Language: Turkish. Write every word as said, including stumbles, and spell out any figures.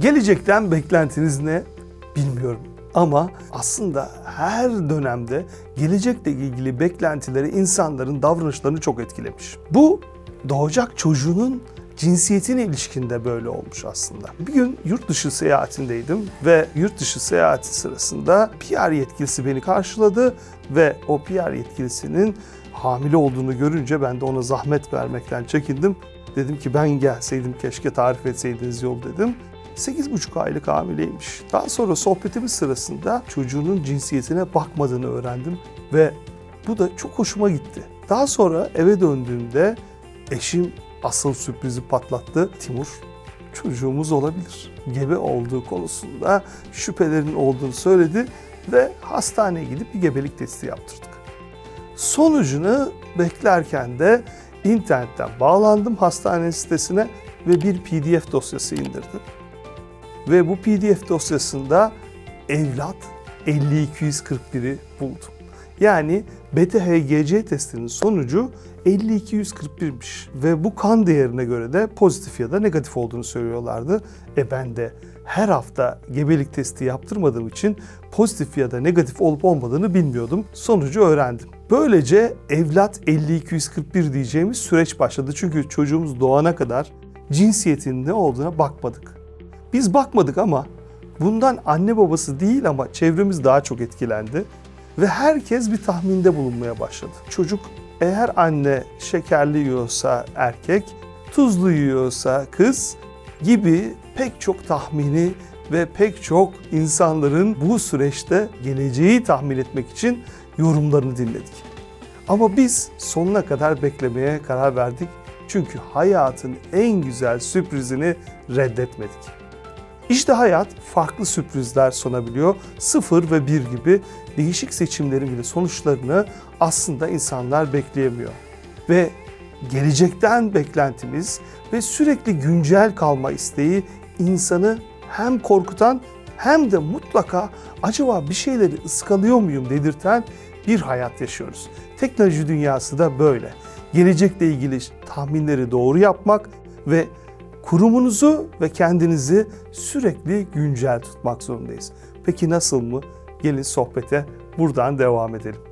Gelecekten beklentiniz ne? Bilmiyorum. Ama aslında her dönemde gelecekle ilgili beklentileri insanların davranışlarını çok etkilemiş. Bu doğacak çocuğunun cinsiyetine ilişkinde böyle olmuş aslında. Bir gün yurt dışı seyahatindeydim ve yurt dışı seyahati sırasında P R yetkilisi beni karşıladı ve o P R yetkilisinin hamile olduğunu görünce ben de ona zahmet vermekten çekindim. Dedim ki ben gelseydim keşke tarif etseydiniz yol dedim. sekiz buçuk aylık hamileymiş. Daha sonra sohbetimiz sırasında çocuğunun cinsiyetine bakmadığını öğrendim ve bu da çok hoşuma gitti. Daha sonra eve döndüğümde eşim asıl sürprizi patlattı. Timur, çocuğumuz olabilir. Gebe olduğu konusunda şüphelerin olduğunu söyledi ve hastaneye gidip bir gebelik testi yaptırdık. Sonucunu beklerken de internetten bağlandım hastane sitesine ve bir P D F dosyası indirdim. Ve bu P D F dosyasında evlat elli iki yüz kırk bir'i buldum. Yani B T H G C testinin sonucu elli iki yüz kırk bir'miş. Ve bu kan değerine göre de pozitif ya da negatif olduğunu söylüyorlardı. E ben de her hafta gebelik testi yaptırmadığım için pozitif ya da negatif olup olmadığını bilmiyordum. Sonucu öğrendim. Böylece evlat elli iki yüz kırk bir diyeceğimiz süreç başladı. Çünkü çocuğumuz doğana kadar cinsiyetinin ne olduğuna bakmadık. Biz bakmadık ama bundan anne babası değil ama çevremiz daha çok etkilendi. Ve herkes bir tahminde bulunmaya başladı. Çocuk eğer anne şekerli yiyorsa erkek, tuzlu yiyorsa kız gibi pek çok tahmini ve pek çok insanların bu süreçte geleceği tahmin etmek için yorumlarını dinledik. Ama biz sonuna kadar beklemeye karar verdik. Çünkü hayatın en güzel sürprizini reddetmedik. İşte hayat farklı sürprizler sunabiliyor. Sıfır ve bir gibi değişik seçimlerin bile sonuçlarını aslında insanlar bekleyemiyor. Ve gelecekten beklentimiz ve sürekli güncel kalma isteği insanı hem korkutan hem de mutlaka acaba bir şeyleri ıskalıyor muyum dedirten bir hayat yaşıyoruz. Teknoloji dünyası da böyle. Gelecekle ilgili tahminleri doğru yapmak ve kurumunuzu ve kendinizi sürekli güncel tutmak zorundayız. Peki nasıl mı? Gelin sohbete buradan devam edelim.